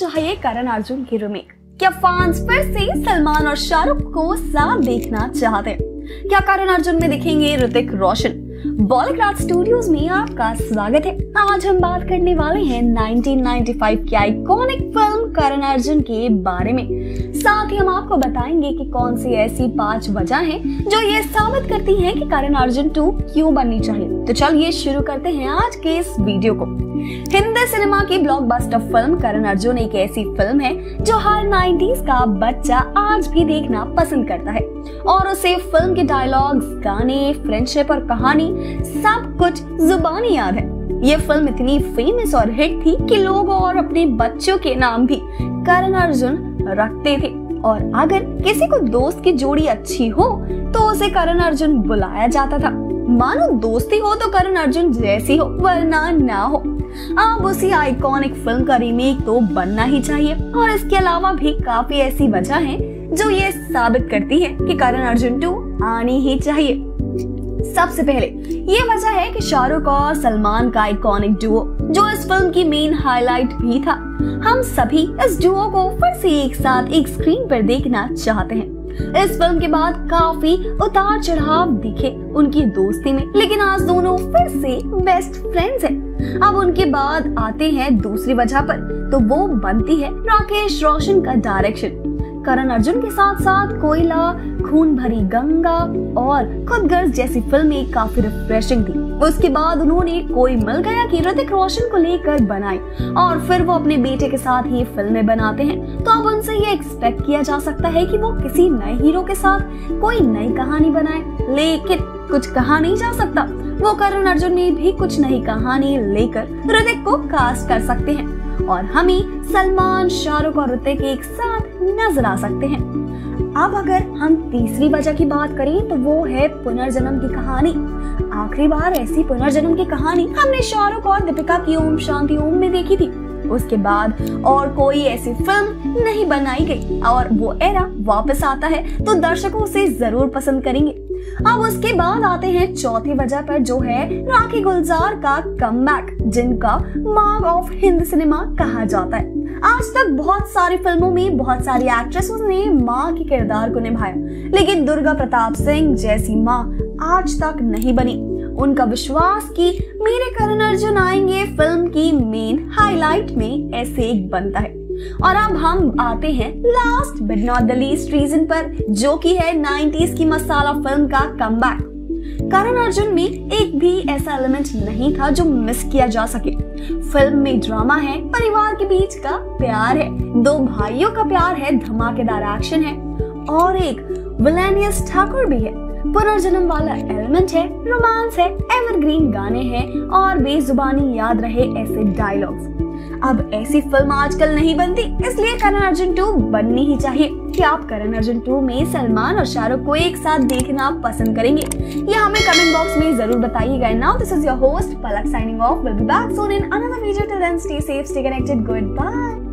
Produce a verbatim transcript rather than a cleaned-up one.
चाहिए करण अर्जुन की रीमेक? क्या फैंस फिर से सलमान और शाहरुख को साथ देखना चाहते हैं? क्या करण अर्जुन में दिखेंगे ऋतिक रोशन? बॉलीवुड राज स्टूडियोज में आपका स्वागत है। आज हम बात करने वाले हैं नाइनटीन नाइंटी फाइव की आइकॉनिक फिल्म करण अर्जुन के बारे में। साथ ही हम आपको बताएंगे कि कौन सी ऐसी पांच वजह हैं जो ये साबित करती हैं कि करण अर्जुन टू क्यों बननी चाहिए। तो चलिए शुरू करते हैं आज के इस वीडियो को। हिंदी सिनेमा की ब्लॉकबस्टर फिल्म करण अर्जुन एक ऐसी फिल्म है जो हर नाइंटीज़ का बच्चा आज भी देखना पसंद करता है और उसे फिल्म के डायलॉग्स, गाने, फ्रेंडशिप और कहानी सब कुछ जुबानी याद है। ये फिल्म इतनी फेमस और हिट थी कि लोग और अपने बच्चों के नाम भी करण अर्जुन रखते थे और अगर किसी को दोस्त की जोड़ी अच्छी हो तो उसे करण अर्जुन बुलाया जाता था। मानो दोस्ती हो तो करण अर्जुन जैसी हो, वरना ना हो। अब उसी आइकॉनिक फिल्म का रीमेक तो बनना ही चाहिए और इसके अलावा भी काफी ऐसी वजह हैं जो ये साबित करती है कि करण अर्जुन टू आनी ही चाहिए। सबसे पहले ये वजह है कि शाहरुख और सलमान का आइकॉनिक डुओ जो इस फिल्म की मेन हाईलाइट भी था। हम सभी इस डुओ को फिर से एक साथ एक स्क्रीन पर देखना चाहते हैं। इस फिल्म के बाद काफी उतार चढ़ाव दिखे उनकी दोस्ती में, लेकिन आज दोनों फिर से बेस्ट फ्रेंड्स हैं। अब उनके बाद आते हैं दूसरी वजह पर, तो वो बनती है राकेश रोशन का डायरेक्शन। करण अर्जुन के साथ साथ कोयला, खून भरी गंगा और खुद गर्ज जैसी फिल्में काफी रिफ्रेशिंग थी। उसके बाद उन्होंने कोई मिल गया कि ऋतिक रोशन को लेकर बनाई और फिर वो अपने बेटे के साथ ही फिल्में बनाते हैं, तो अब उनसे ये एक्सपेक्ट किया जा सकता है कि वो किसी नए हीरो के साथ कोई नई कहानी बनाए। लेकिन कुछ कहा नहीं जा सकता, वो करण अर्जुन में भी कुछ नई कहानी लेकर ऋतिक को कास्ट कर सकते हैं और हमें सलमान, शाहरुख और ऋतिक एक साथ नजर आ सकते हैं। अब अगर हम तीसरी वजह की बात करें तो वो है पुनर्जन्म की कहानी। आखिरी बार ऐसी पुनर्जन्म की कहानी हमने शाहरुख और दीपिका की ओम शांति ओम में देखी थी। उसके बाद और कोई ऐसी फिल्म नहीं बनाई गई और वो एरा वापस आता है तो दर्शकों उसे जरूर पसंद करेंगे। अब उसके बाद आते हैं चौथी वजह पर, जो है राखी गुलजार का कमबैक, जिनका मार्ग ऑफ हिंदी सिनेमा कहा जाता है। आज तक बहुत सारी फिल्मों में बहुत सारी एक्ट्रेसेस ने माँ के किरदार को निभाया, लेकिन दुर्गा प्रताप सिंह जैसी माँ आज तक नहीं बनी। उनका विश्वास कि मेरे करण अर्जुन आएंगे फिल्म की मेन हाईलाइट में ऐसे एक बनता है। और अब हम आते हैं last but not the least reason पर, जो कि है नाइंटीज़ की मसाला फिल्म का कमबैक। करण अर्जुन में एक भी ऐसा एलिमेंट नहीं था जो मिस किया जा सके। फिल्म में ड्रामा है, परिवार के बीच का प्यार है, दो भाइयों का प्यार है, धमाकेदार एक्शन है और एक विलेनियस ठाकुर भी है। पुनर्जन्म वाला एलिमेंट है, रोमांस है, एवरग्रीन गाने हैं और बेजुबानी याद रहे ऐसे डायलॉग्स। अब ऐसी फिल्म आजकल नहीं बनती, इसलिए करण अर्जुन टू बननी ही चाहिए। क्या आप करण अर्जुन टू में सलमान और शाहरुख को एक साथ देखना पसंद करेंगे? ये हमें कमेंट बॉक्स में जरूर बताइएगा। Now this is your host Palak signing off. Will be back soon in another video. Till then stay safe, stay connected, good bye.